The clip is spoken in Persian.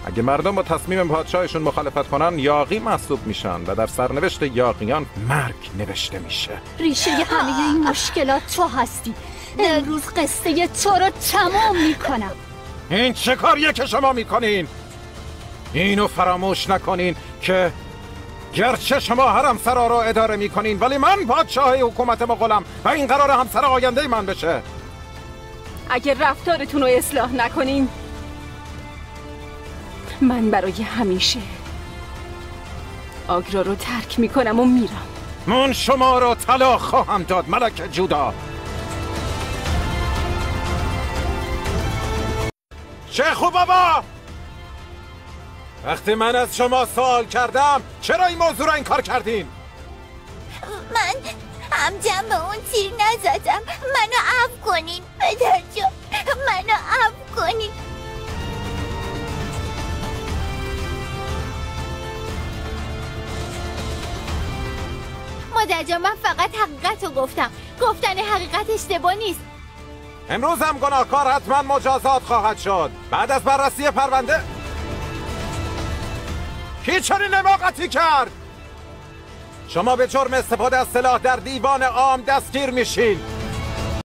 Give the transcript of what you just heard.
اگه مردم با تصمیم پادشاهشون مخالفت کنن یاغی محسوب میشن و در سرنوشت یاغیان مرگ نوشته میشه. ریشه همه این مشکلات تو هستی. امروز قصه تو رو تمام میکنم. این چه کاریه که شما میکنین؟ اینو فراموش نکنین که گرچه شما حرمسرا رو اداره میکنین ولی من پادشاه حکومت مغولم و این قرار همسر آینده من بشه. اگه رفتارتون رو اصلاح نکنین من برای همیشه آگرا رو ترک میکنم و میرم. من شما رو طلاق خواهم داد ملک جودا. شیخو بابا، وقتی من از شما سوال کردم چرا این موضوع رو انکار کردین؟ من همجم به اون تیر نزدم. منو عفو کنین پدر جان، منو عفو کنین. مادر جان من فقط حقیقت رو گفتم. گفتن حقیقت اشتباه نیست. امروز هم گناهکار حتما مجازات خواهد شد. بعد از بررسی پرونده کی چنین حماقتی کرد؟ شما به جرم استفاده از سلاح در دیوان عام دستگیر میشین.